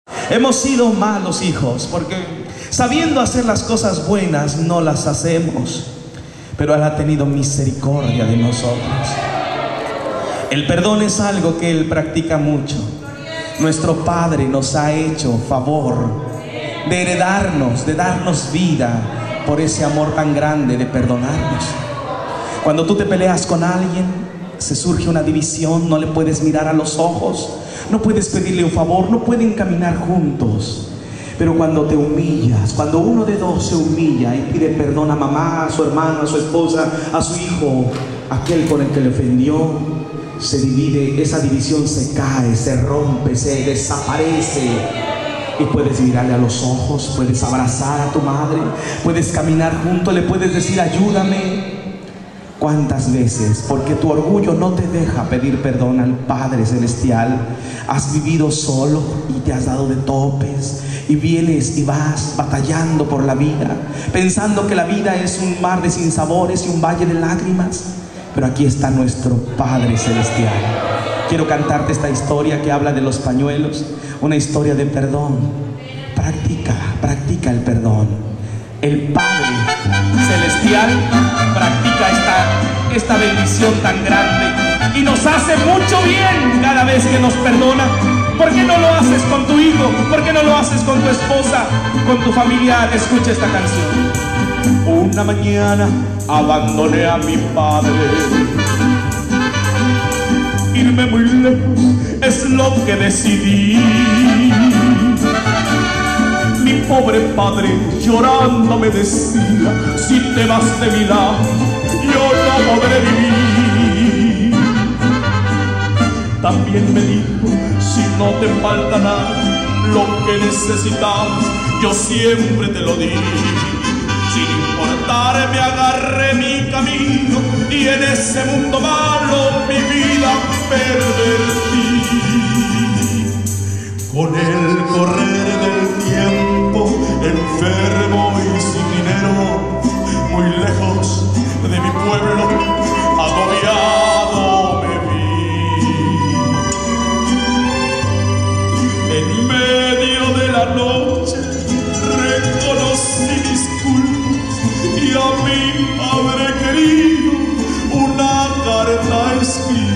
Hemos sido malos hijos porque sabiendo hacer las cosas buenas no las hacemos, pero Él ha tenido misericordia de nosotros. El perdón es algo que Él practica mucho. Nuestro Padre nos ha hecho favor de heredarnos, de darnos vida por ese amor tan grande de perdonarnos. Cuando tú te peleas con alguien, se surge una división, no le puedes mirar a los ojos, no puedes pedirle un favor, no pueden caminar juntos. Pero cuando te humillas, cuando uno de dos se humilla y pide perdón a mamá, a su hermano, a su esposa, a su hijo, aquel con el que le ofendió, se divide, esa división se cae, se rompe, se desaparece. Y puedes mirarle a los ojos, puedes abrazar a tu madre, puedes caminar junto, le puedes decir ayúdame. ¿Cuántas veces, porque tu orgullo no te deja pedir perdón al Padre Celestial, has vivido solo y te has dado de topes y vienes y vas batallando por la vida, pensando que la vida es un mar de sinsabores y un valle de lágrimas? Pero aquí está nuestro Padre Celestial. Quiero cantarte esta historia que habla de los pañuelos, una historia de perdón. Practica el perdón. El Padre Celestial practica esta bendición tan grande y nos hace mucho bien cada vez que nos perdona. ¿Por qué no lo haces con tu hijo? ¿Por qué no lo haces con tu esposa, con tu familiar? Escucha esta canción. Una mañana abandoné a mi padre. Irme muy lejos es lo que decidí. Mi pobre padre llorando me decía: si te vas de mi lado, yo no podré vivir. También me dijo: si no te falta nada, lo que necesitabas, yo siempre te lo di. Sin importarme agarré mi camino y en ese mundo malo mi vida pervertí. Con el correr del tiempo, enfermo y sin dinero, muy lejos de mi pueblo, agobiado me vi. En medio de la noche reconocí mis culpas y a mi padre querido una carta escribí.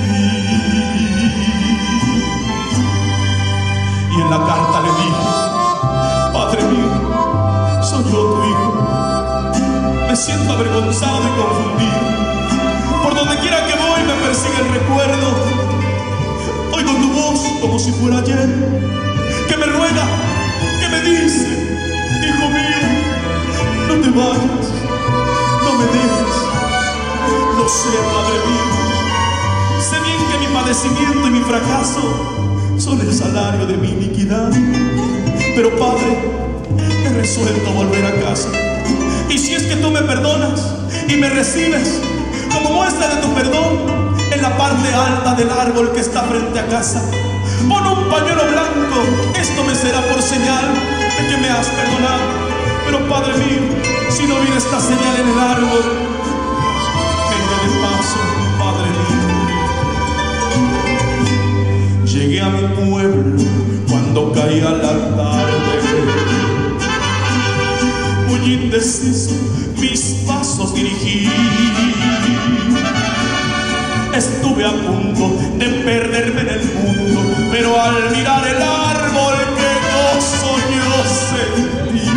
Y en la carta le dije: Padre mío, soy yo tu hijo. Me siento avergonzado y confundido. Por donde quiera que voy me persigue el recuerdo. Oigo tu voz como si fuera ayer, que me ruega, que me dice: hijo mío, no te vayas, no me dejes. Lo sé, Padre mío. Sé bien que mi padecimiento y mi fracaso son el salario de mi iniquidad. Pero Padre, he resuelto volver a casa. Y si es que tú me perdonas y me recibes como muestra de tu perdón, en la parte alta del árbol que está frente a casa, pon un pañuelo blanco. Esto me será por señal de que me has perdonado. Pero Padre mío, si no viene esta señal en el árbol, venga de paso, Padre mío. Llegué a mi pueblo cuando caía la tarde. Muy indeciso mis pasos dirigí. Estuve a punto de perderme en el mundo, pero al mirar el árbol que gozo yo sentí.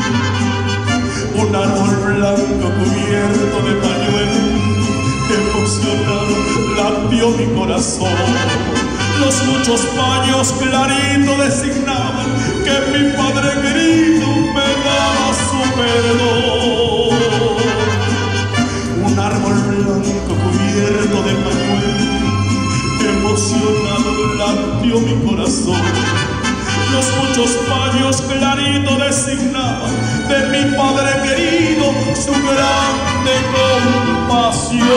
Un árbol blanco cubierto de pañuelo, emocionado latió mi corazón. Los muchos paños clarito designaban que mi Padre querido me daba su perdón. Un árbol blanco cubierto de pañuelo, emocionado latió mi corazón. Los muchos paños clarito designaban de mi Padre querido su grande compasión.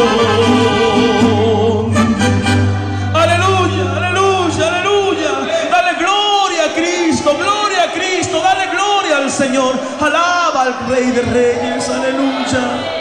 Aleluya, aleluya, aleluya. Dale gloria a Cristo, dale gloria al Señor. Alaba al Rey de Reyes, aleluya.